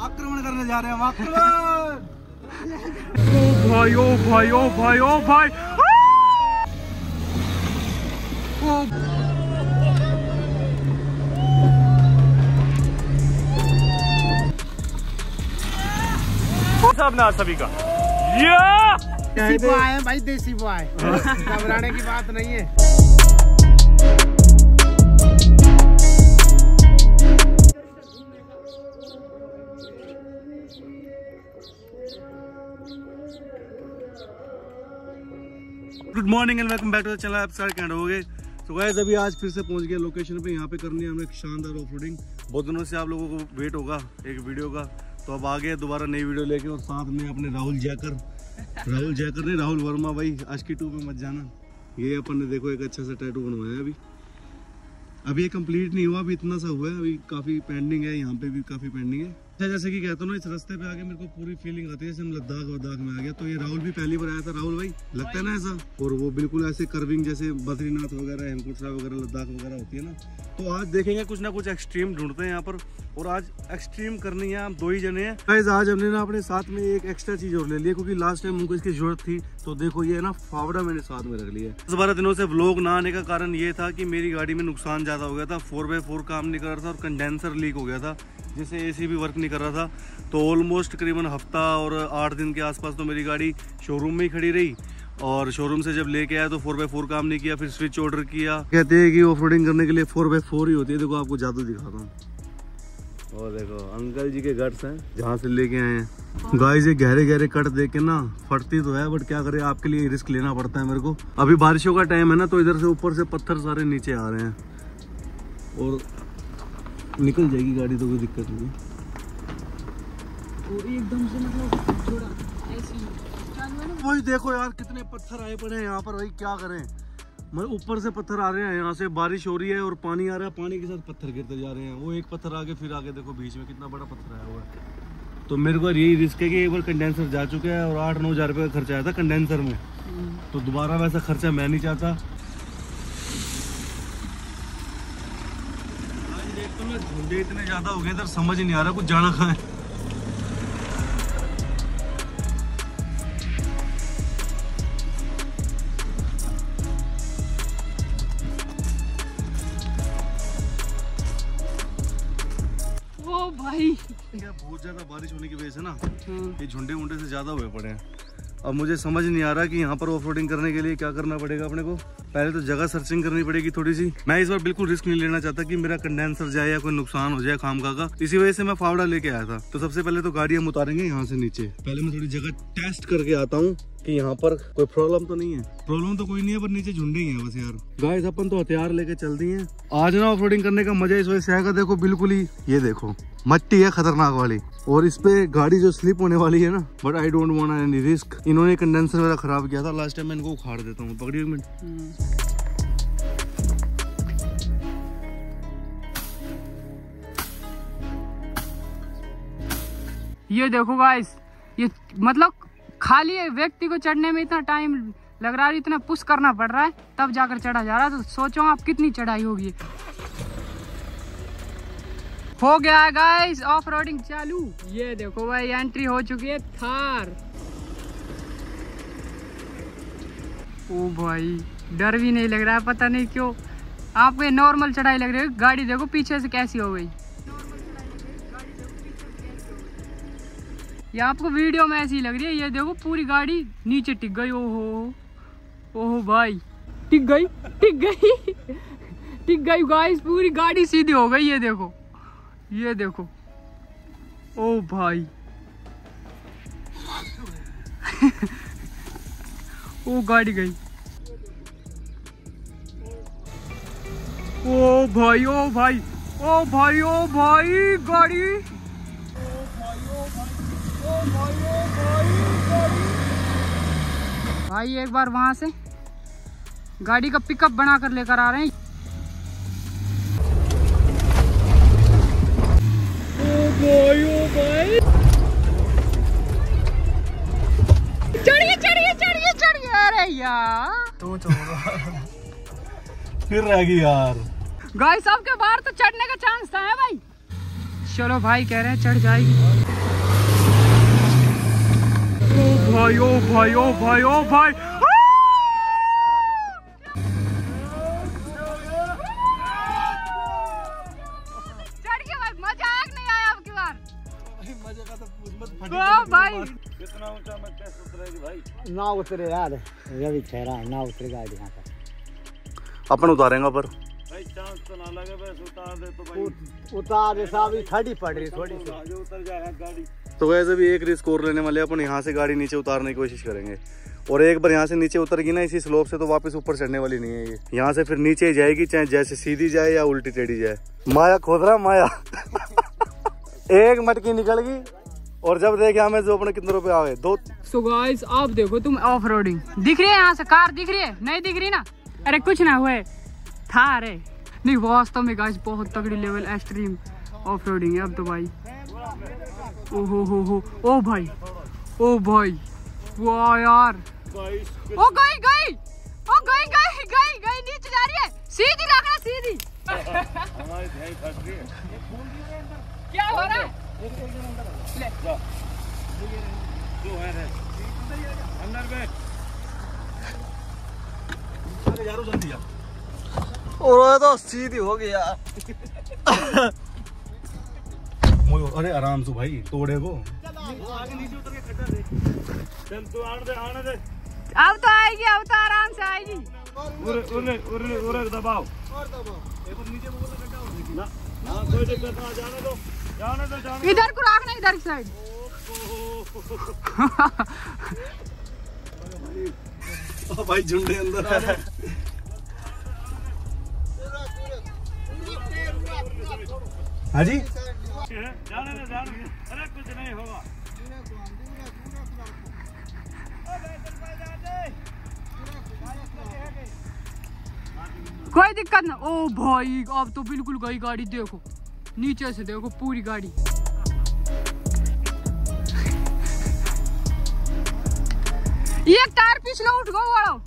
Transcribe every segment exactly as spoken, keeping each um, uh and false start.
आक्रमण करने जा रहे हैं हम, आक्रमण। ओ भाई ओ भाई ओ भाई ओ भाई साहब ना सभी का या देसी बॉय है भाई, देसी बॉय, घबराने की बात नहीं है। Good morning and welcome back to the channel. आप सारे कैंड हो गए। तो गाइस अभी आज फिर से पहुंच गए लोकेशन पे। यहाँ पे करनी है हमें एक शानदार ऑफरोडिंग। बहुत दिनों से आप लोगों को वेट होगा एक वीडियो का, तो अब आ गए दोबारा नई वीडियो लेके, और साथ में अपने राहुल जैकर राहुल जैकर नहीं राहुल वर्मा भाई, आज की टू में मत जाना। ये अपन ने देखो एक अच्छा सा टैटू बनवाया है। अभी अभी ये कंप्लीट नहीं हुआ, अभी इतना सा हुआ है, अभी काफ़ी पेंडिंग है, यहाँ पे भी काफ़ी पेंडिंग है। अच्छा जैसे कि कहता हूँ ना, इस रास्ते पे आके मेरे को पूरी फीलिंग आती है जैसे हम लद्दाख वद्दाख में आ गया। तो ये राहुल भी पहली बार आया था, राहुल भाई लगता है ना ऐसा, और वो बिल्कुल ऐसे कर्विंग जैसे बद्रीनाथ वगैरह, हेमकुंड साहिब वगैरह, लद्दाख वगैरह होती है ना। तो आज देखेंगे कुछ ना कुछ एक्सट्रीम ढूंढते हैं यहाँ पर, और आज एक्सट्रीम करनी है। हम दो ही जने हैं गाइस। आज हमने ना अपने साथ में एक एक्स्ट्रा चीज और ले ली, क्योंकि लास्ट टाइम हमको इसकी जरूरत थी। तो देखो ये ना फावड़ा मैंने साथ में रख लिया है। दस बारह दिनों से व्लॉग ना आने का कारण ये था कि मेरी गाड़ी में नुकसान ज्यादा हो गया था। फोर बाई फोर काम नहीं कर रहा था और कंडेंसर लीक हो गया था, जिससे एसी भी वर्क नहीं कर रहा था। तो ऑलमोस्ट करीबन हफ्ता और आठ दिन के आसपास तो मेरी गाड़ी शोरूम में ही खड़ी रही, और शोरूम से जब लेके आया तो फोर बाई फोर काम नहीं किया। फिर स्विच ऑर्डर किया। कहते हैं कि ऑफरोडिंग करने के लिए फोर बाई फोर ही होती है। देखो आपको जादू दिखाता हूँ, और देखो अंकल जी के गट्स हैं जहाँ से लेके आए हैं। गाइस ये गहरे गहरे कट देख के ना फटती तो है, बट क्या करे, आपके लिए रिस्क लेना पड़ता है मेरे को। अभी बारिशों का टाइम है ना, तो इधर से ऊपर से पत्थर सारे नीचे आ रहे हैं, और निकल जाएगी गाड़ी तो कोई दिक्कत नहीं। एकदम से मतलब थोड़ा ऐसी वही देखो यार कितने पत्थर आए पड़े हैं यहाँ पर भाई, क्या करें। मतलब ऊपर से पत्थर आ रहे हैं, यहाँ से बारिश हो रही है और पानी आ रहा है, पानी के साथ पत्थर गिरते जा रहे हैं। वो एक पत्थर आगे फिर आगे देखो बीच में कितना बड़ा पत्थर आया हुआ है। तो मेरे को यही रिस्क है कि एक बार कंडेंसर जा चुका है और आठ नौ हजार रुपये का खर्चा आया था कंडेंसर में, तो दोबारा वैसा खर्चा मैं नहीं चाहता। देख तो ना झुंडे इतने ज्यादा हो गए इधर, समझ ही नहीं आ रहा कुछ जाना कहाँ है। भाई क्या बहुत ज्यादा बारिश होने की वजह से ना ये झुंडे मुंडे से ज्यादा हुए पड़े हैं। अब मुझे समझ नहीं आ रहा कि यहाँ पर ऑफरोडिंग करने के लिए क्या करना पड़ेगा अपने को। पहले तो जगह सर्चिंग करनी पड़ेगी थोड़ी सी। मैं इस बार बिल्कुल रिस्क नहीं लेना चाहता कि मेरा कंडेंसर जाए या कोई नुकसान हो जाए खामखा का। इसी वजह से मैं फावड़ा लेके आया था। तो सबसे पहले तो गाड़ी हम उतारेंगे यहाँ से नीचे। पहले मैं थोड़ी जगह टेस्ट करके आता हूँ कि यहाँ पर कोई प्रॉब्लम तो नहीं है। प्रॉब्लम तो कोई नहीं है, पर नीचे झुंडे ही है बस यार। गाइस अपन तो हथियार लेके चल दिए हैं। आज ना ऑफरोडिंग करने का मजा इस वजह से आएगा। देखो बिल्कुल ही ये देखो मट्टी है खतरनाक वाली, और इस पे गाड़ी जो स्लिप होने वाली है ना, but I don't want any risk. इन्होंने कंडेंसर मेरा खराब किया था लास्ट टाइम, मैं इनको उखाड़ देता हूँ। पकड़िए एक मिनट। ये देखो गाइस, ये मतलब खाली व्यक्ति को चढ़ने में इतना टाइम लग रहा है, इतना पुश करना पड़ रहा है तब जाकर चढ़ा जा रहा है। तो सोचो आप कितनी चढ़ाई होगी। हो गया है गाइस ऑफ रोडिंग चालू। ये देखो भाई एंट्री हो चुकी है थार। ओ भाई डर भी नहीं लग रहा है, पता नहीं क्यों। आपको ये नॉर्मल चढ़ाई लग रही है। गाड़ी देखो पीछे से कैसी हो गई। ये आपको वीडियो में ऐसी लग रही है। ये देखो पूरी गाड़ी नीचे टिक गई। ओहो ओहो भाई टिक गई टिक गई टिक गई गाइस, पूरी गाड़ी सीधी हो गई। ये देखो ये देखो ओ भाई ओ गाड़ी गई। ओ भाई ओ भाई ओ भाई ओ भाई गाड़ी भाई एक बार वहां से गाड़ी का पिकअप बना कर लेकर आ रहे हैं। ओ भाई ओ भाई चढ़िए चढ़िए चढ़िए चढ़िए। अरे यार तो फिर रहेगी यार। गाइस आपके बाहर तो चढ़ने का चांस था है भाई। चलो भाई कह रहे हैं चढ़ जाएगी। ओ भाई ओ भाई ओ भाई ओ भाई चढ़ के भाई मजा आया नहीं आया अब की बार? मजे का तो ओ भाई कितना ऊंचा मैं कैसे उतरेगी भाई? ना उतरे यार, ये भी ठहरा ना उतरेगा यहाँ पर। अपन उतारेंगे पर भाई चांस तो ना लगे, बस उतार दे तो भाई उतार दे साहब, खड़ी पड़ रही थोड़ी सी। आगे उतर जाए गाड़ी। तो वैसे भी एक रिस्क और लेने वाले अपन यहाँ से गाड़ी नीचे उतारने की कोशिश करेंगे, और एक बार यहाँ से नीचे उतरेगी ना इसी स्लोप से तो वापस ऊपर चढ़ने वाली नहीं है ये। यहाँ से फिर नीचे ही जाएगी, चाहे जैसे सीधी जाए या उल्टी टेढ़ी जाए। माया खोद रहा माया एक मटकी निकल गई और जब देखे हमें जो अपने कितने रुपए आए दो। सो गाइस आप देखो तुम ऑफ रोडिंग दिख रही है यहाँ से, कार दिख रही है नहीं दिख रही ना? अरे कुछ ना हुए था, अरे नहीं वास्तव में गाइस बहुत तगड़ी लेवल एक्सट्रीम ऑफ रोडिंग है अब तो भाई। ओ हो हो हो ओ भाई ओ भाई वाह यार, ओ गई गई ओ गई गई गई गई नीचे जा रही है, सीधी रखना सीधी। हमारी ध्यान फंस रही है। क्या हो रहा है? ले जो है रे अंदर में यारो जल्दी आ। और तो सीधी हो गया अरे आराम से भाई तोड़े वो आगे नीचे उतर के खड्डा दे। चल तू आने दे आने दे। अब तो आएगी, अब तो आराम से आएगी। उरे उरे उरे उरे दबाओ और दबाओ एक बार नीचे बोल खड्डा हो जाएगी ना। हां कोई दिक्कत ना, जाने दो जाने दो जाने इधर को रखना, इधर की साइड। ओ भाई झुंडे अंदर आ रहे। हाँ जी जाने दे जाने दे, अरे कुछ नहीं होगा। कोई दिक्कत ना। ओ भाई अब तो बिल्कुल गई गाड़ी, देखो नीचे से देखो पूरी गाड़ी। एक टायर पिछले उठ गो वालो।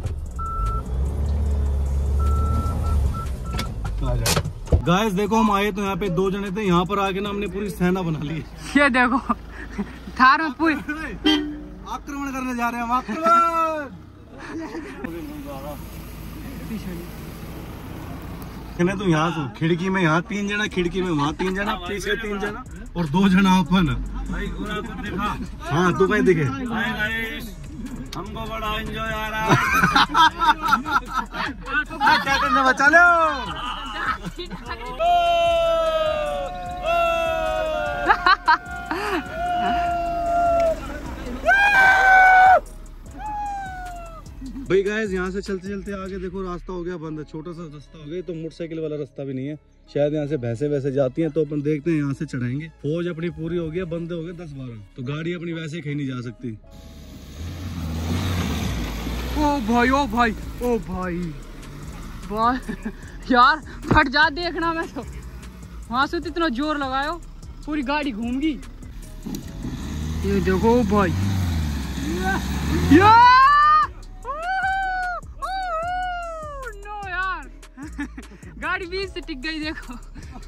गाइस देखो हम आए तो यहाँ पे दो जने थे, यहाँ पर आके ना हमने पूरी सेना बना ली। ये देखो थार में पूरी आक्रमण करने जा रहे हैं हम, आक्रमण। तो यहाँ से खिड़की में यहाँ तीन जना, खिड़की में वहाँ तीन जना, पीछे तीन जना और दो जना अपन। भाई पूरा कुछ देखा? हाँ तू कहीं दिखे। हाय गाइस हमको बड़ा एंजॉय आ रहा है। क्या करने बचा लो। भाई गाइस यहाँ से चलते चलते आगे देखो रास्ता हो गया बंद, छोटा सा रास्ता हो गया, तो मोटरसाइकिल वाला रास्ता भी नहीं है। शायद यहाँ से भैंसे वैसे जाती हैं, तो अपन देखते हैं यहाँ से चढ़ाएंगे। फौज अपनी पूरी हो गई, बंदे हो गए दस बारह, तो गाड़ी अपनी वैसे कहीं नहीं जा सकती। ओ भाई ओ भाई ओ भाई वाह यार फट जा, देखना मैं तो वहां से तो इतना जोर लगायो पूरी गाड़ी घूम गई। ये देखो भाई या नो यार गाड़ी बीच से टिक गई देखो।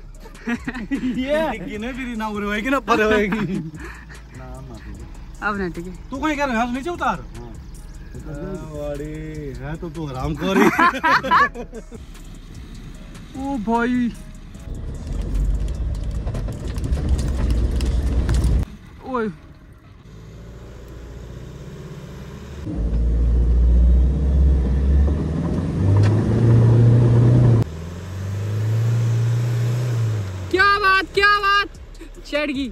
ये ना फिर ना उरे होएगी ना परे होएगी। अब ना टिके। तू कहीं कह रहा है नीचे उतार। वाड़ी है तो तू आराम कर। ओ भाई ओए क्या बात क्या बात, चढ़ गई।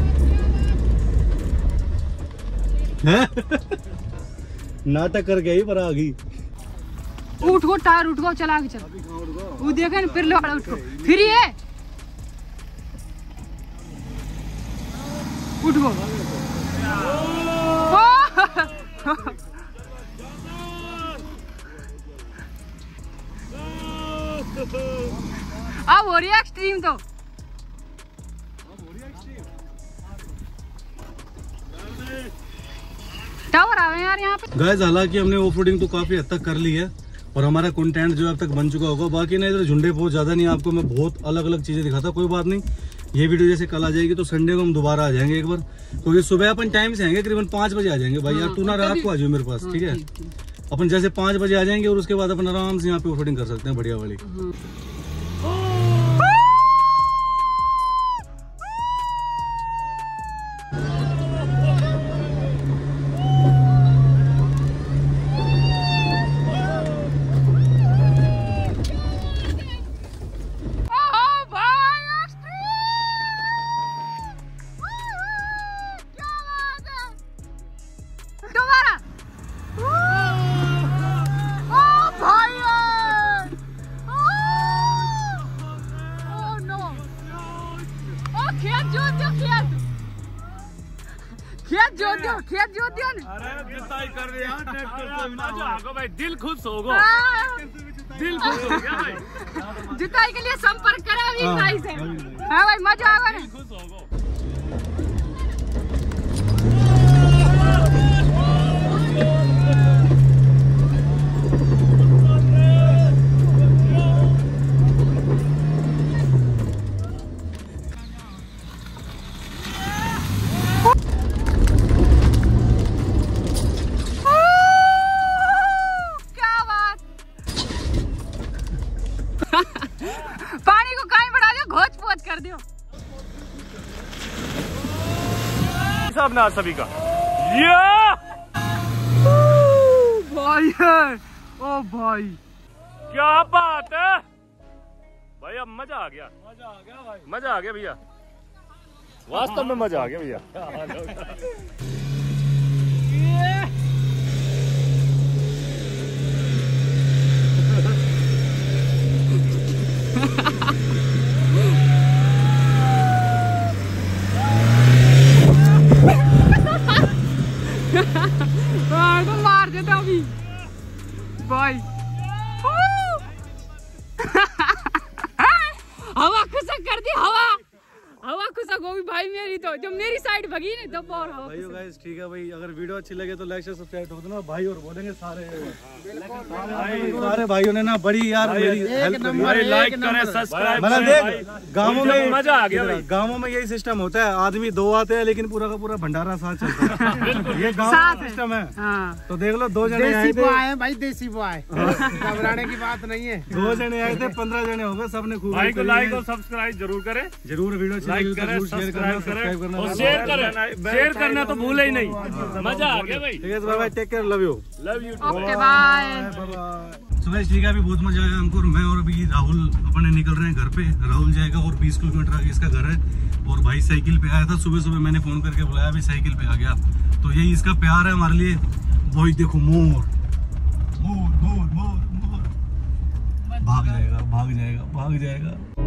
नाटक कर गई पर आ गई। उठ गो टायर उठ गो, चला के चल। वो देखे ना फिर लोड़ा उठ गो, फिर ये उठ गो। अब हो रही है एक्सट्रीम तो। टावर आ गए यार यहाँ पे। गाइस हालांकि हमने ऑफ रोडिंग तो काफी हद तक कर ली है और हमारा कंटेंट जो अब तक बन चुका होगा। बाकी ना इधर झुंडे बहुत ज्यादा नहीं, आपको मैं बहुत अलग अलग चीजें दिखाता, कोई बात नहीं। ये वीडियो जैसे कल आ जाएगी तो संडे को हम दोबारा आ जाएंगे एक बार, क्योंकि तो सुबह अपन टाइम से आएंगे, करीबन पाँच बजे आ जाएंगे भाई। यार तू ना रात को आ जाओ मेरे पास, ठीक है? अपन जैसे पाँच बजे आ जाएंगे और उसके बाद अपन आराम से यहाँ पे ऑफरोडिंग कर सकते हैं, बढ़िया वाली। खेत जोत दियो, खेत जोत दियो ना। अरे जुताई कर रहे हैं ट्रैक्टर से ना जाओ भाई, दिल खुश होगा, दिल खुश हो गया भाई। जुताई के लिए संपर्क करें अभी भाई से। हां भाई मजा आएगा ना, खुश होगा। पानी को कहीं बढ़ा दियो, घोच पोच कर दियो। साहब ना सभी का ये भाई है, ओ भाई क्या बात है भाई, अब मजा आ गया, मजा आ गया भाई, मजा आ गया भैया, वास्तव में मजा आ गया भैया। तो मार देता अभी भाई। हवा खुशक कर दी, हवा हवा खुशक होगी भाई मेरी, तो जब मेरी साइड भगी ना तब और हवा। भाइयों गाइस ठीक है भाई, अगर वीडियो अच्छी लगे तो लाइक शेयर सब्सक्राइब कर देना भाई, और बोलेंगे सारे सारे भाइयों ने ना बड़ी यार मेरी हेल्प करी। लाइक करें, सब्सक्राइब मतलब देख गाँवों में मजा आ गया भाई, गाँवों में यही सिस्टम होता है, आदमी दो आते हैं लेकिन पूरा का पूरा भंडारा साथ चलता है। ये गाँव का सिस्टम है। तो देख लो दो जने आए थे भाई, देसी बॉय, घबराने की बात नहीं है। दो जने आए थे, पंद्रह जने हो गए, सबने खूब भाई को लाइक और सब्सक्राइब जरूर करें, जरूर वीडियो लाइक करें, सब्सक्राइब करें और शेयर करें, शेयर करना तो भूले ही नहीं। मजा आ गया भाई, ठीक है bye bye, take care, love you, love you, okay bye. सुबह ठीक है, अभी बहुत मजा आया हमको, मैं और अभी राहुल अपने निकल रहे हैं घर पे। राहुल जाएगा और बीस किलोमीटर आगे इसका घर है, और भाई साइकिल पे आया था सुबह सुबह, मैंने फोन करके बुलाया, अभी साइकिल पे आ गया। तो यही इसका प्यार है हमारे लिए। वही देखो मोर मोर मोर मोर मोर, भाग जाएगा भाग जाएगा भाग जाएगा।